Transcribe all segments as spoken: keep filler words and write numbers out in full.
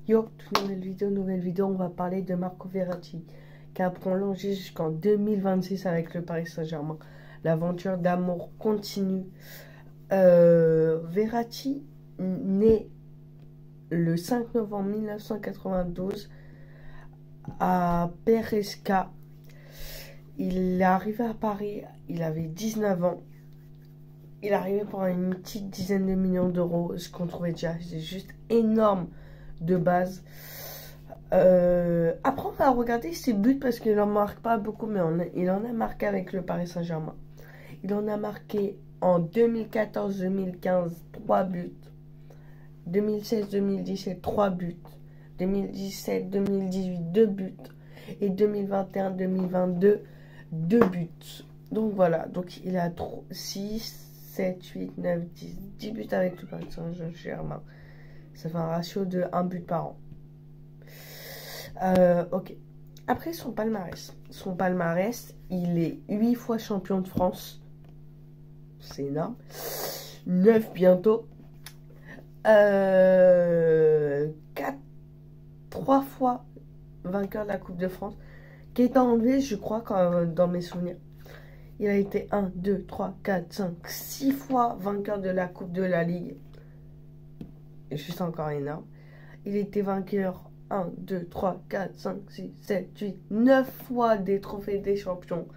Yo, toute nouvelle vidéo, nouvelle vidéo, on va parler de Marco Verratti, qui a prolongé jusqu'en deux mille vingt-six avec le Paris Saint-Germain. L'aventure d'amour continue. Euh, Verratti, né le cinq novembre mille neuf cent quatre-vingt-douze à Peresca. Il est arrivé à Paris, il avait dix-neuf ans. Il est arrivé pour une petite dizaine de millions d'euros, ce qu'on trouvait déjà c'est juste énorme de base. Euh, après, on va regarder ses buts parce qu'il n'en marque pas beaucoup, mais on a, il en a marqué avec le Paris Saint-Germain. Il en a marqué en deux mille quatorze deux mille quinze, trois buts. deux mille seize deux mille dix-sept, trois buts. deux mille dix-sept deux mille dix-huit, deux buts. Et deux mille vingt et un deux mille vingt-deux, deux buts. Donc voilà, donc il a six, sept, huit, neuf, dix, dix buts avec le Paris Saint-Germain. Ça fait un ratio de un but par an. Euh, ok. Après son palmarès. Son palmarès, il est huit fois champion de France. C'est énorme. neuf bientôt. Euh, quatre, trois fois vainqueur de la Coupe de France. Qui est enlevé, je crois, quand, dans mes souvenirs. Il a été un, deux, trois, quatre, cinq, six fois vainqueur de la Coupe de la Ligue. Et juste encore énorme. Il était vainqueur un, deux, trois, quatre, cinq, six, sept, huit, neuf fois des trophées des champions.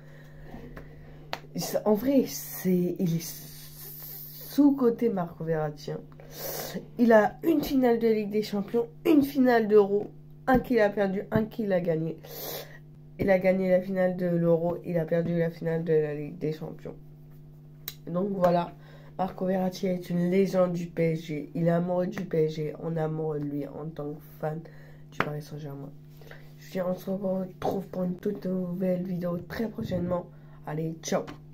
En vrai, c'est il est sous-coté Marco Verratti. Il a une finale de Ligue des Champions, une finale d'Euro, un qu'il a perdu, un qu'il a gagné. Il a gagné la finale de l'Euro, il a perdu la finale de la Ligue des Champions. Donc voilà, Marco Verratti est une légende du P S G. Il est amoureux du P S G, on est amoureux de lui en tant que fan du Paris Saint-Germain. Je dis on se retrouve pour une toute nouvelle vidéo très prochainement. Allez, ciao!